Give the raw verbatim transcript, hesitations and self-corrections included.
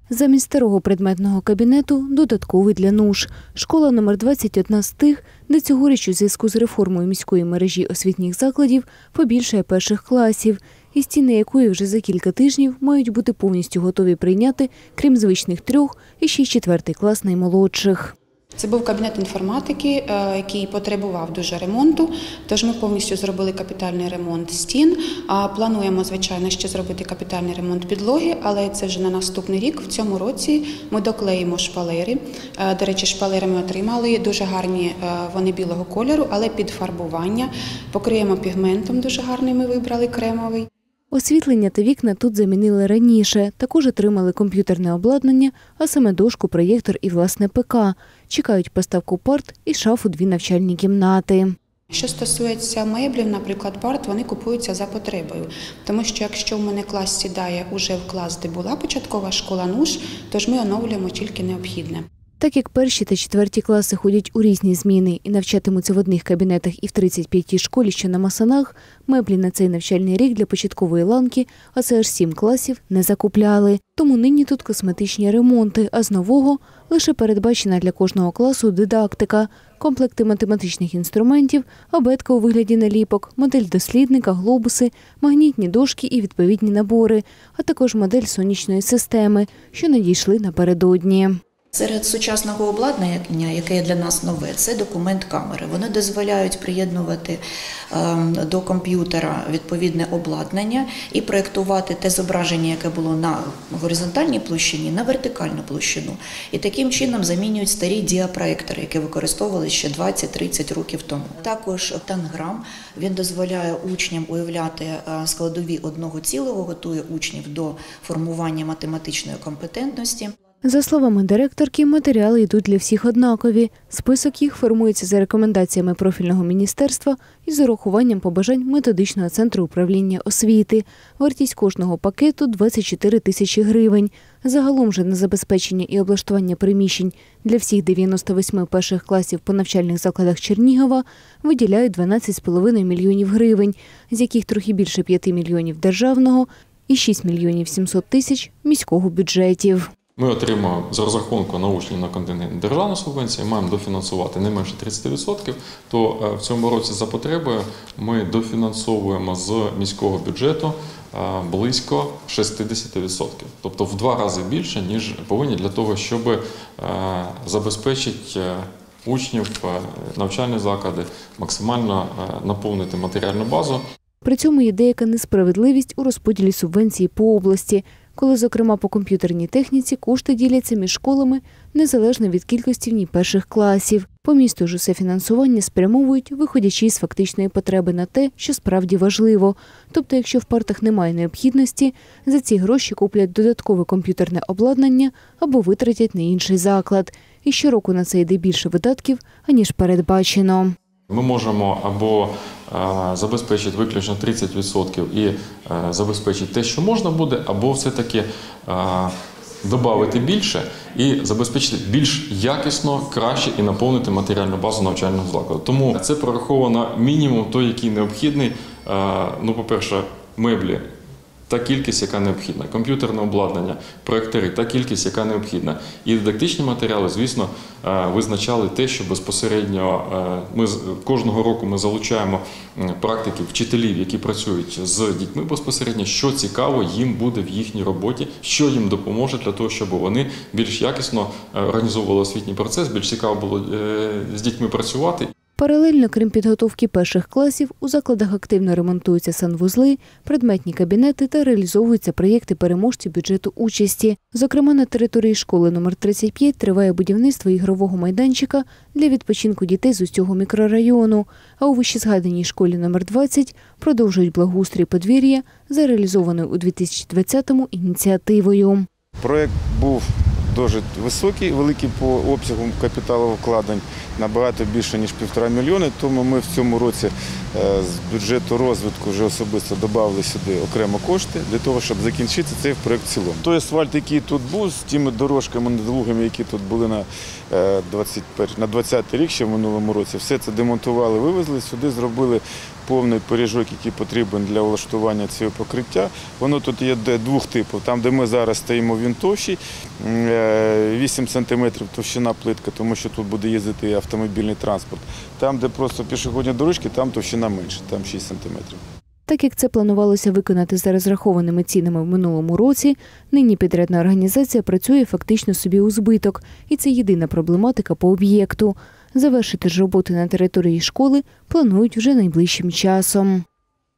Замість старого предметного кабінету – додатковий для нуж. Школа номер двадцять одна з тих, де цьогоріч у зв'язку з реформою міської мережі освітніх закладів побільшає перших класів, і стіни якої вже за кілька тижнів мають бути повністю готові прийняти, крім звичних трьох, і ще й четвертий клас наймолодших. Це був кабінет інформатики, який потребував дуже ремонту, тож ми повністю зробили капітальний ремонт стін. Плануємо, звичайно, ще зробити капітальний ремонт підлоги, але це вже на наступний рік. В цьому році ми доклеїмо шпалери. До речі, шпалери ми отримали, дуже гарні, вони білого кольору, але під фарбування. Покриємо пігментом, дуже гарний ми вибрали, кремовий. Освітлення та вікна тут замінили раніше. Також отримали комп'ютерне обладнання, а саме дошку, проєктор і, власне, ПК. Чекають поставку парт і шаф у дві навчальні кімнати. Що стосується меблів, наприклад, парт, вони купуються за потребою. Тому що якщо в мене клас сідає уже в клас, де була початкова школа нуж, тож ми оновлюємо тільки необхідне. Так як перші та четверті класи ходять у різні зміни і навчатимуться в одних кабінетах і в тридцять п'ятій школі, що на Масанах, меблі на цей навчальний рік для початкової ланки, а це аж сім класів, не закупляли. Тому нині тут косметичні ремонти, а з нового лише передбачена для кожного класу дидактика, комплекти математичних інструментів, абетка у вигляді наліпок, модель дослідника, глобуси, магнітні дошки і відповідні набори, а також модель сонячної системи, що надійшли напередодні. Серед сучасного обладнання, яке є для нас нове, це документ-камери. Вони дозволяють приєднувати до комп'ютера відповідне обладнання і проєктувати те зображення, яке було на горизонтальній площині, на вертикальну площину. І таким чином замінюють старі діапроєктори, які використовували ще двадцять-тридцять років тому. Також танграм, він дозволяє учням уявляти складові одного цілого, готує учнів до формування математичної компетентності. За словами директорки, матеріали йдуть для всіх однакові. Список їх формується за рекомендаціями профільного міністерства і з урахуванням побажань методичного центру управління освіти. Вартість кожного пакету – двадцять чотири тисячі гривень. Загалом же на забезпечення і облаштування приміщень для всіх дев'яноста восьми перших класів по навчальних закладах Чернігова виділяють дванадцять з половиною мільйонів гривень, з яких трохи більше п'яти мільйонів державного і шість мільйонів сімсот тисяч міського бюджетів. Ми отримуємо з розрахунку на учнів на контингент державну субвенцію, маємо дофінансувати не менше тридцять відсотків, то в цьому році за потребою ми дофінансовуємо з міського бюджету близько шістдесят відсотків. Тобто в два рази більше, ніж повинні для того, щоб забезпечити учнів, навчальні заклади, максимально наповнити матеріальну базу. При цьому є деяка несправедливість у розподілі субвенції по області, коли, зокрема, по комп'ютерній техніці кошти діляться між школами незалежно від кількості в ній перших класів. По місту ж усе фінансування спрямовують, виходячи з фактичної потреби на те, що справді важливо. Тобто, якщо в партах немає необхідності, за ці гроші куплять додаткове комп'ютерне обладнання або витратять на інший заклад. І щороку на це йде більше видатків, аніж передбачено. Ми можемо або забезпечити виключно тридцять відсотків і забезпечити те, що можна буде, або все-таки додати більше і забезпечити більш якісно, краще і наповнити матеріальну базу навчального закладу. Тому це прораховано мінімум той, який необхідний. Ну, по-перше, меблі. Та кількість, яка необхідна, комп'ютерне обладнання, проєктори, та кількість, яка необхідна. І дидактичні матеріали, звісно, визначали те, що безпосередньо ми кожного року ми залучаємо практиків, вчителів, які працюють з дітьми безпосередньо, що цікаво їм буде в їхній роботі, що їм допоможе для того, щоб вони більш якісно організовували освітній процес, більш цікаво було з дітьми працювати. Паралельно, крім підготовки перших класів, у закладах активно ремонтуються санвузли, предметні кабінети та реалізовуються проєкти переможців бюджету участі. Зокрема, на території школи номер тридцять п'ять триває будівництво ігрового майданчика для відпочинку дітей з усього мікрорайону. А у вищезгаданій школі номер двадцять продовжують благоустрій подвір'я за реалізованою у дві тисячі двадцятому ініціативою. Проєкт був дуже високий, великий по обсягу капіталовкладень, набагато більше, ніж півтора мільйони, тому ми в цьому році з бюджету розвитку вже особисто додали сюди окремо кошти для того, щоб закінчити цей проєкт в цілому. Той асфальт, який тут був, з тими дорожками недолугими, які тут були на двадцятий рік, ще в минулому році, все це демонтували, вивезли, сюди зробили повний поріжок, який потрібен для влаштування цього покриття. Воно тут є двох типів. Там, де ми зараз стоїмо, він товщий, вісім сантиметрів товщина плитка, тому що тут буде їздити автомобільний транспорт. Там, де просто пішохідні дорожки, там товщина менша, там шість сантиметрів. Так як це планувалося виконати за розрахованими цінами в минулому році, нині підрядна організація працює фактично собі у збиток. І це єдина проблематика по об'єкту. Завершити ж роботи на території школи планують вже найближчим часом.